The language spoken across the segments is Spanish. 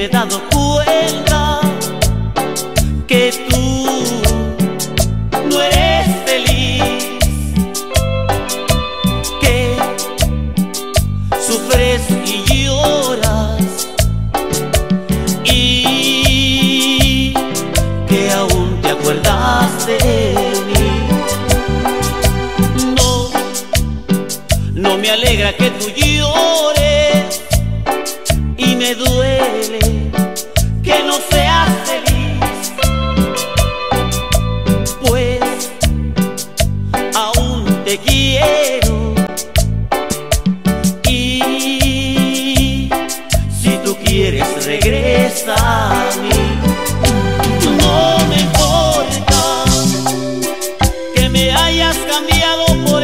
me he dado cuenta que tú no eres feliz, que sufres y lloras y que aún te acuerdas de mí. No me alegra que tú llores y me duele que no seas feliz, pues aún te quiero y si tú quieres regresa a mí. No me importa que me hayas cambiado por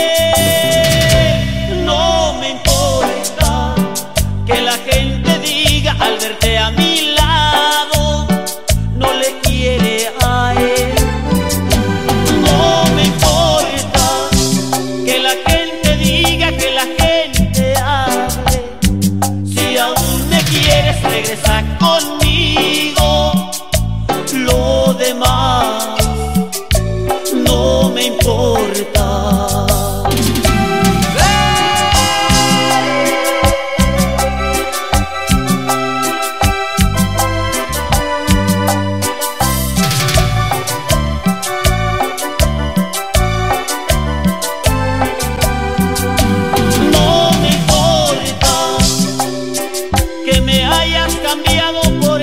él, no me importa que la gente diga al verte a mi lado no le quiere a él. No me importa que la gente diga, que la gente hable, si aún me quieres regresa conmigo. Lo demás no me importa. Cambiado por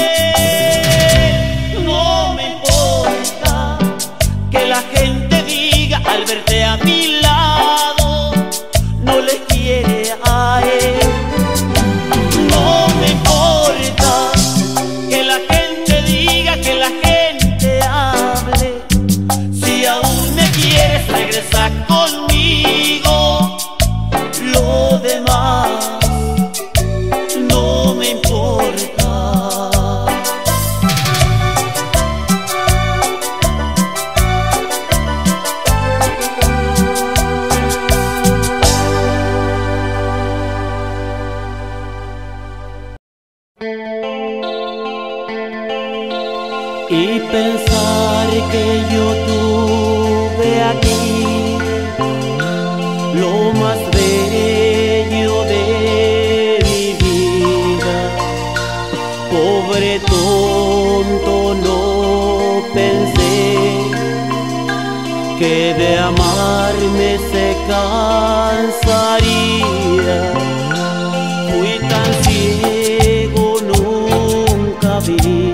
él, no me importa que la gente diga al verte a mi lado no le quiere a él. No me importa que la gente diga, que la gente hable, si aún me quieres regresa conmigo. Lo demás no me importa. Y pensar que yo tuve aquí lo más bello de mi vida. Pobre tonto, no pensé que de amarme se cansaría. Fui tan ciego, nunca vi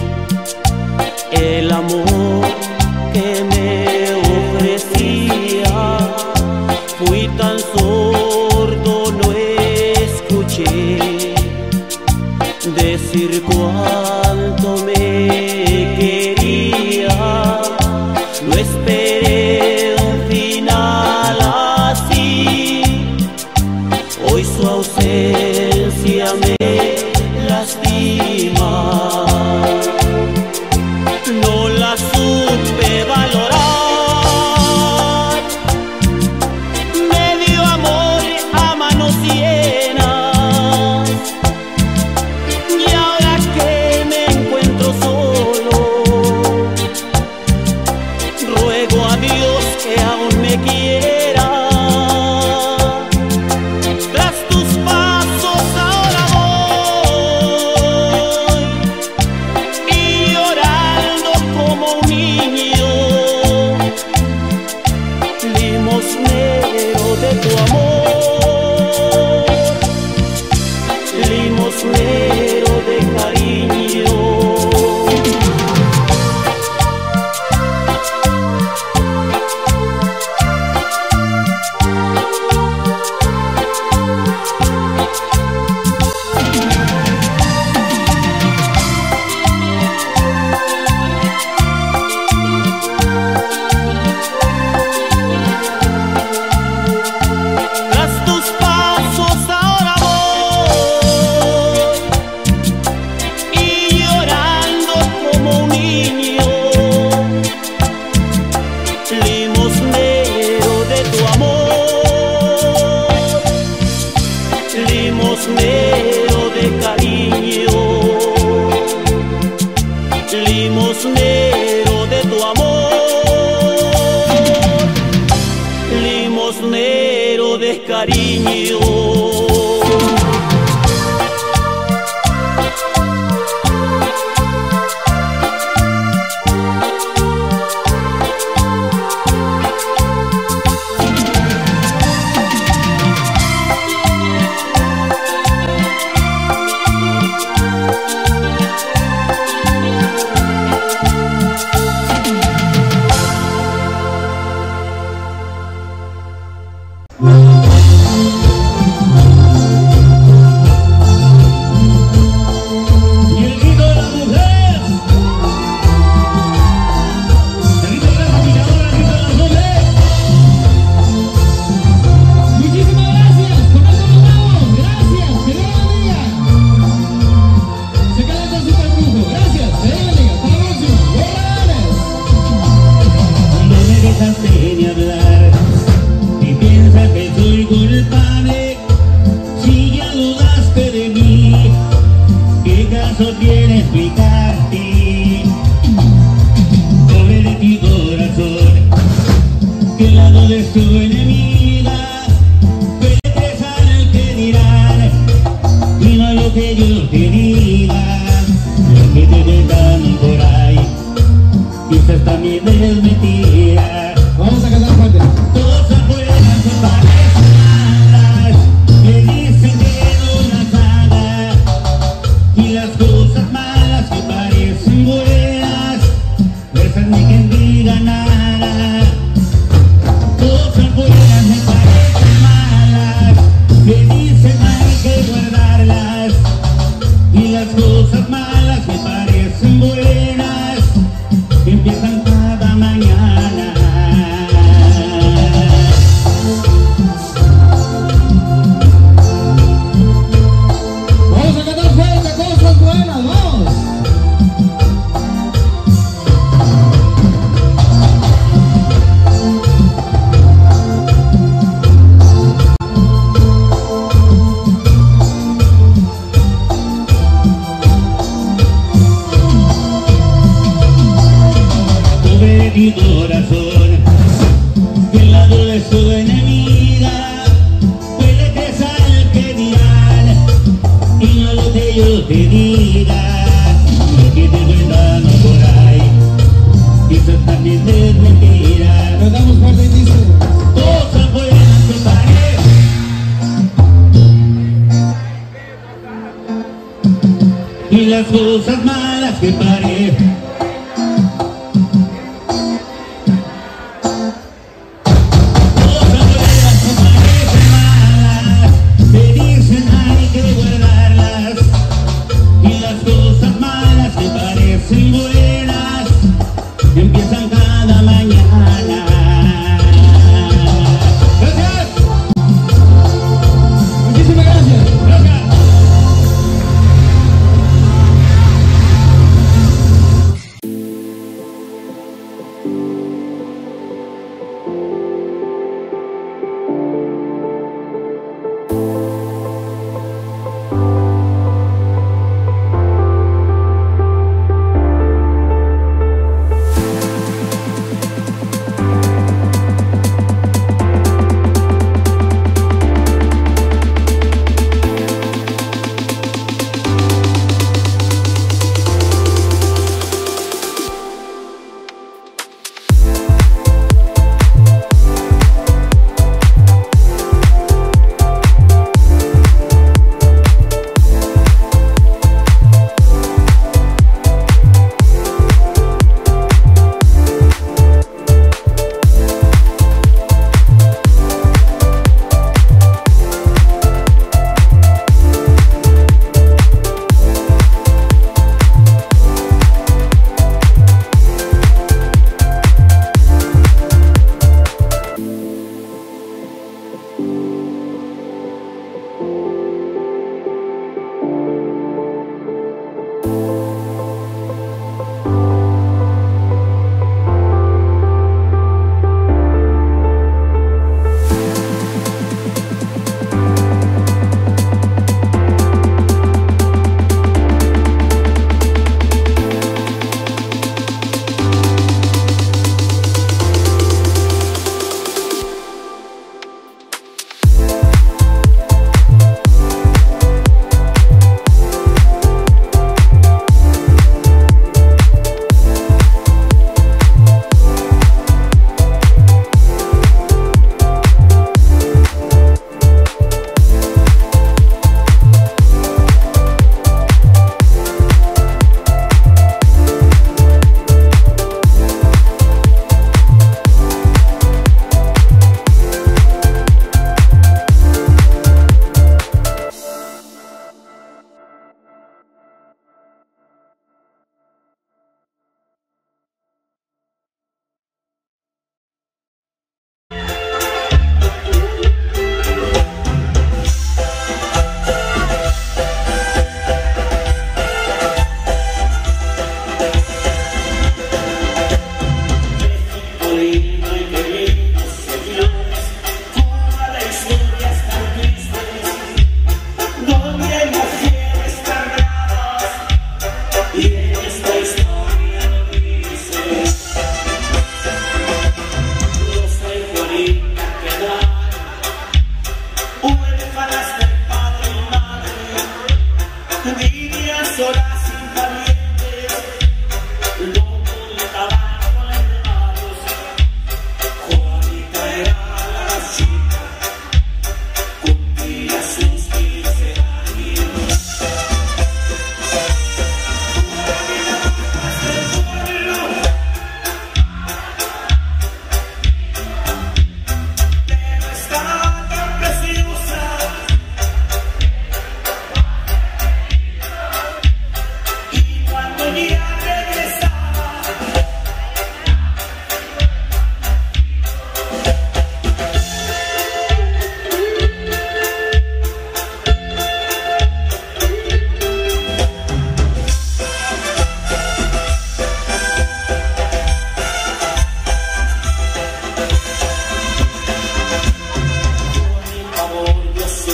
el amor que me ofrecía. Fui tan sordo, no escuché decir cuánto me quería. No esperé un final así. Hoy su ausencia me lastima. No la supe valorar. Me dio amor a manos llenas y ahora que me encuentro solo, ruego a Dios que aún me quiera. Tras tus pasos ahora voy y llorando como un niño, limosnero de tu amor, limosnero de cariño. Tras tus pasos ahora voy y llorando como un niño, limosnero de tu amor, limosnero de cariño. des cariño.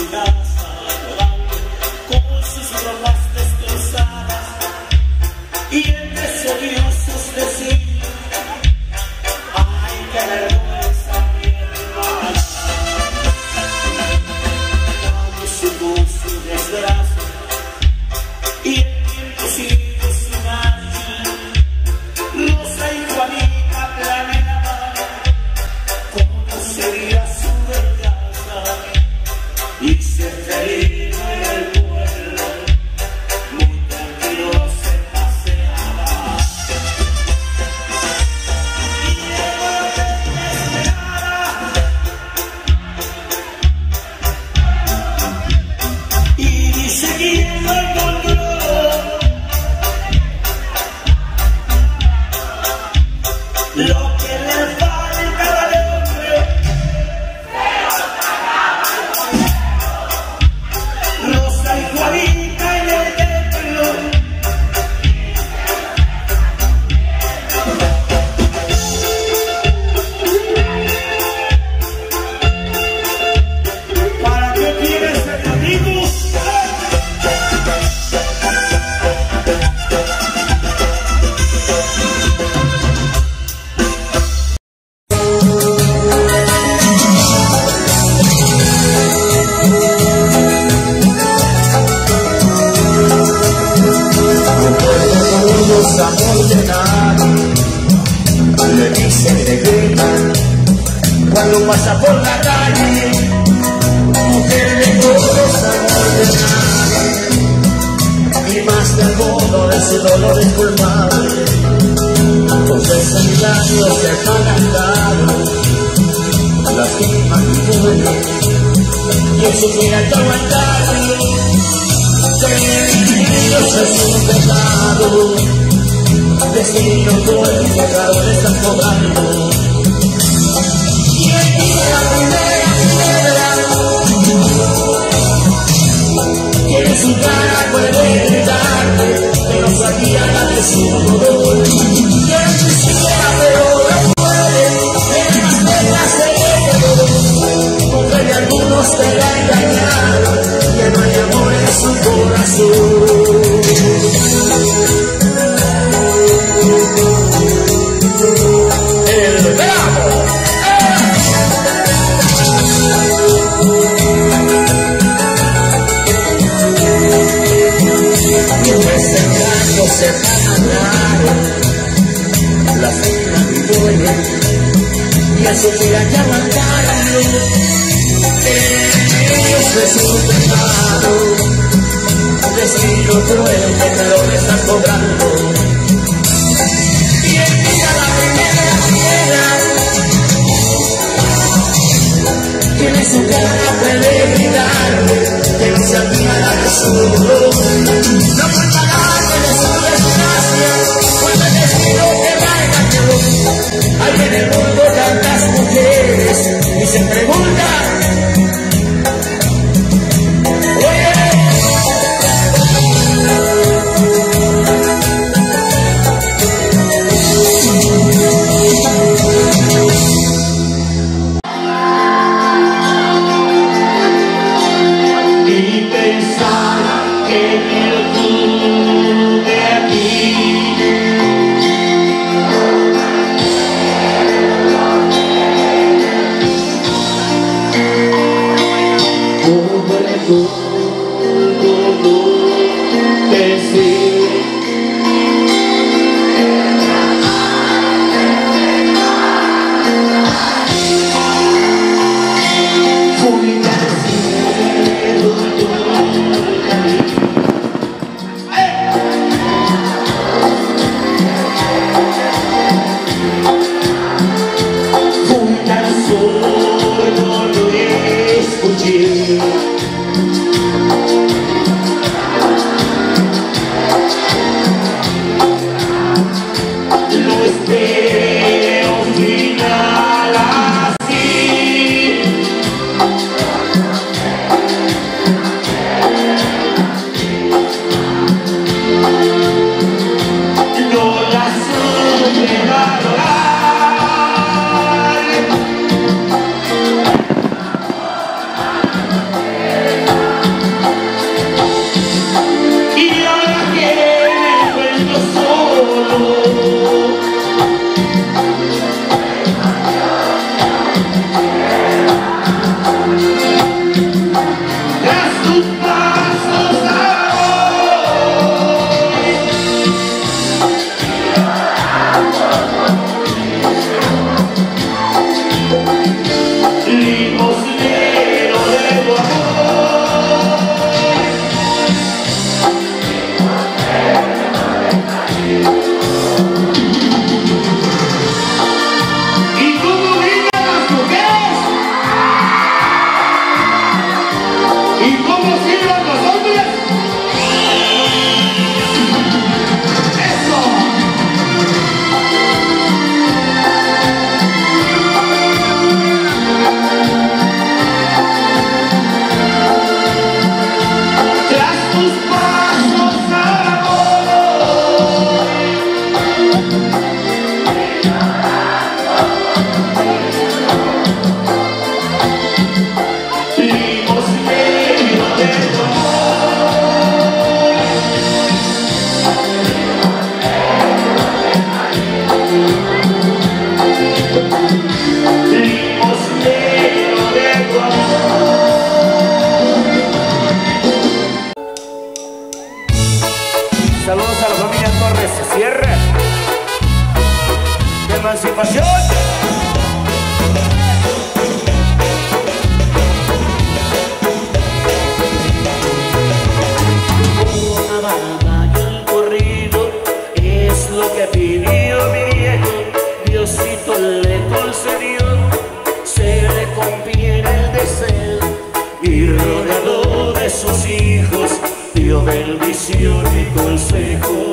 casa con sus ropas destrozadas y entre sollozos decir: ay, qué vergüenza, mi hermana. Cuando subo su desgracia y el tiempo sigue su marcha, Rosa y Juanita planeaban cómo sería su venganza y se feliz en el pueblo, muy tranquilo se paseaba. Y llegó la desesperada y siguiendo el control. Lo que le falta al hombre, Rosa y Juanita en el templo. ¿Para qué quieres ser conmigo? Amor de nadie, le dicen de gritan cuando pasa por la calle, mujer de todos, amor de nadie, y más del modo de su dolor es culpable, con 60 años que han andado, lastima y duele, y en su vida hay que aguantarlo, que Dios es un pecado. Destino cruel, pecado le están cobrando. Y el día la primera piedra que en su cara puede gritarle, pero sabía la de su dolor. Y él quisiera, pero no puede, en las penas se le quedó. Porque algunos que la engañaron, que no hay amor en su corazón. El bravo. Desengaños se ganaron, la cena y duele, y eso que hay que aguantarlo. Eso es un pecado, destino cruel que te lo están cobrando. Que en su cara puede gritarle, que no se admira de su dolor. No puede pagarle de su desgracia, cuando el destino que la engañó. Hay en el mundo tantas mujeres y se preguntan: dio bendición y consejo.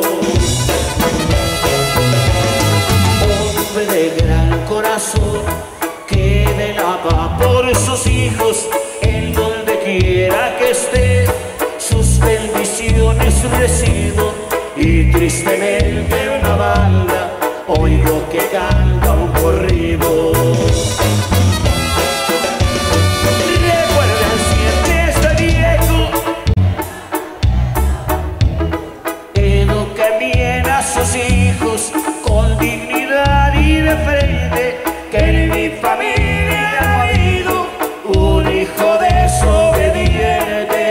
Hombre de gran corazón que velaba por sus hijos en donde quiera que esté, sus bendiciones recibo y tristemente una banda oigo que canta un corrido. Recuerden siempre este viejo, eduquen bien a sus hijos con dignidad y de frente, que en mi familia ha habido un hijo desobediente.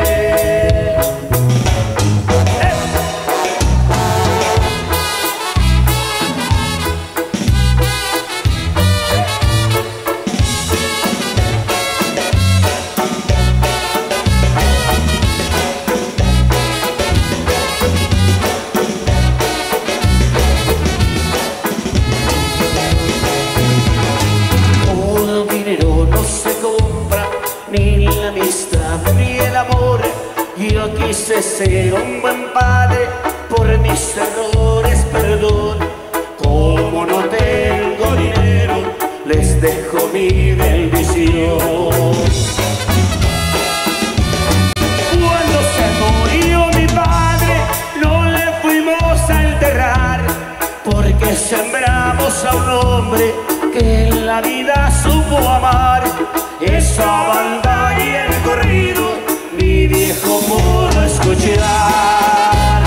Ni la amistad ni el amor, yo quise ser un buen padre, por mis errores perdón. Como no tengo dinero, les dejo mi bendición. Cuando se murió mi padre, no le fuimos a enterrar, porque sembramos a un hombre que en la vida supo amar. Esa banda y el corrido, mi viejo pudo escuchar.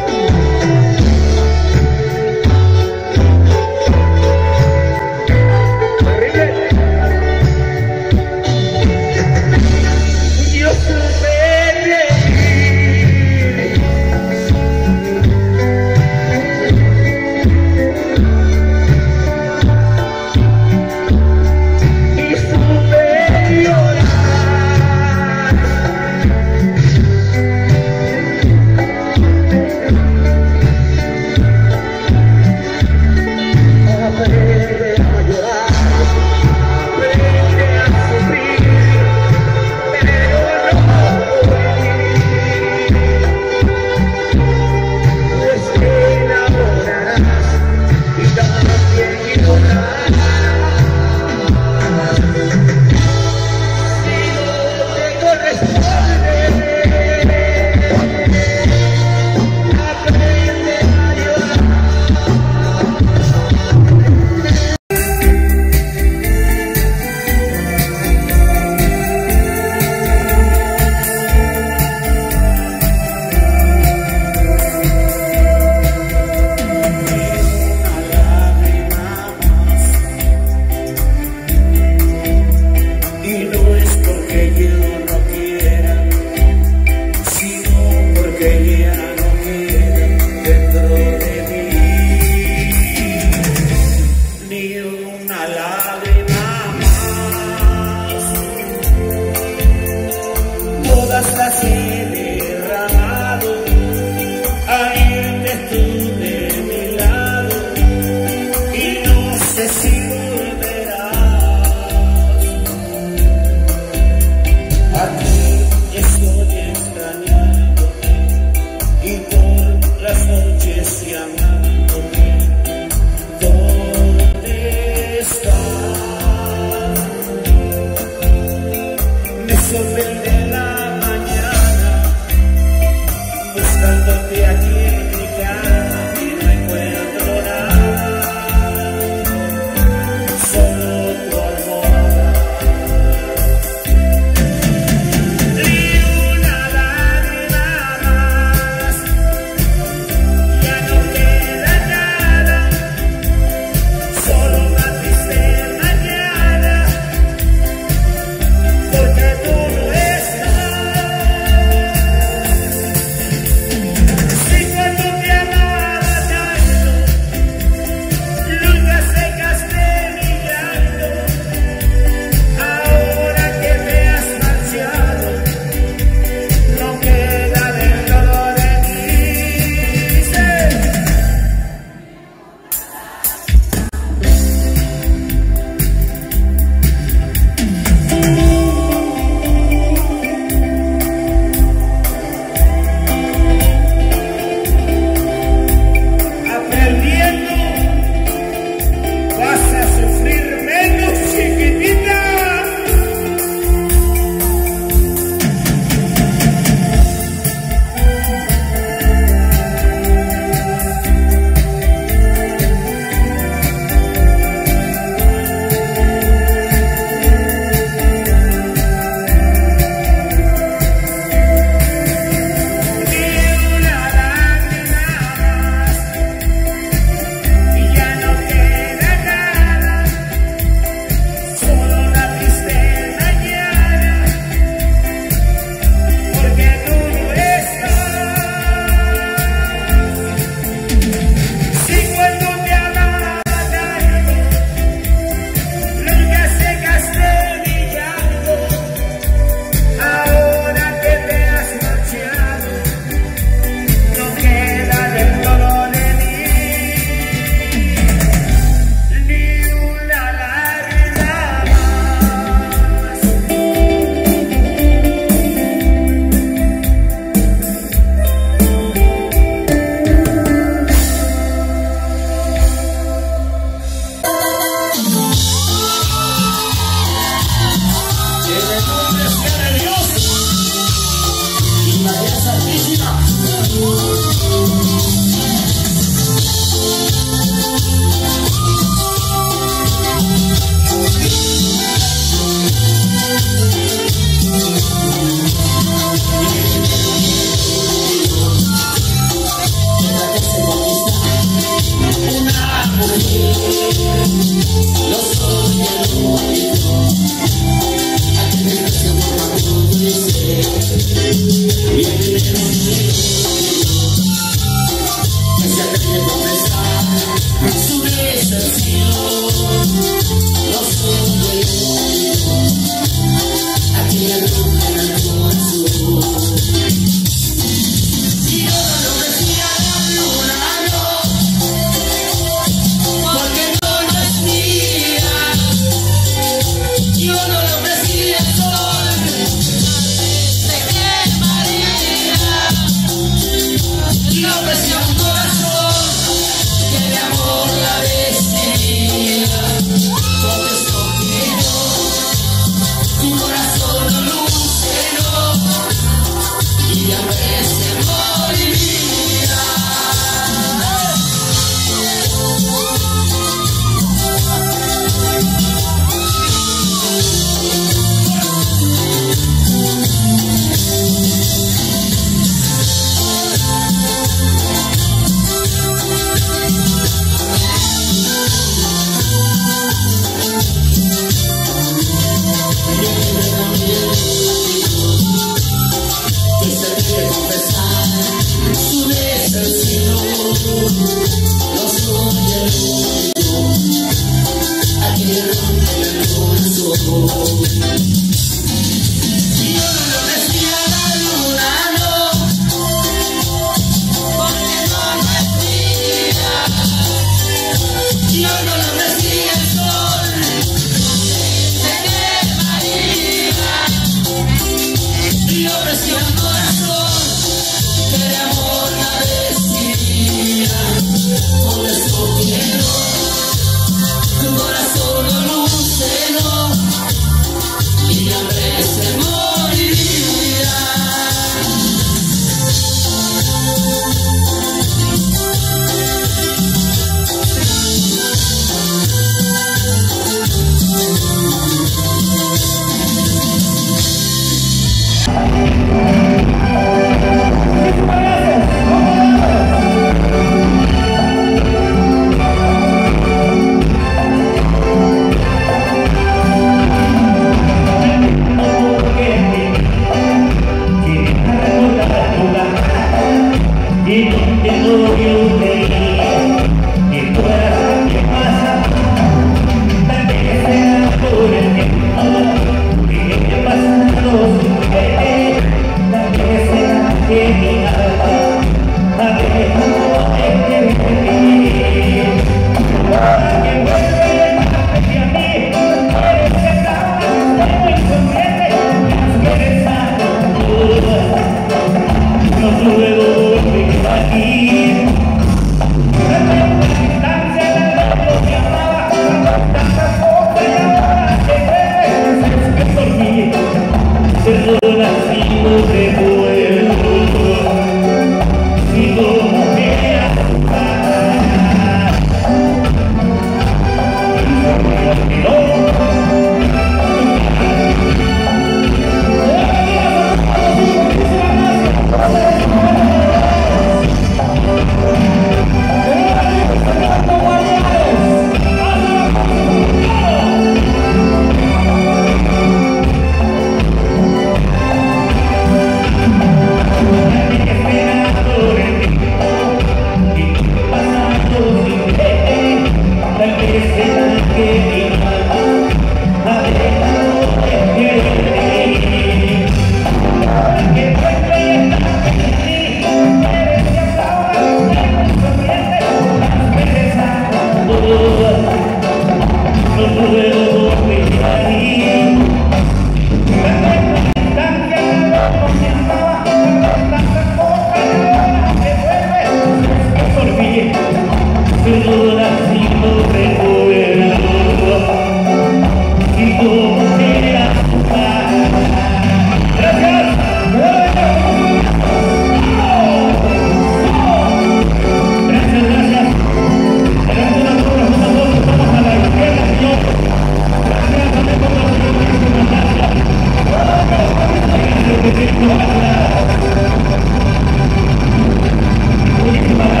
Muchísimas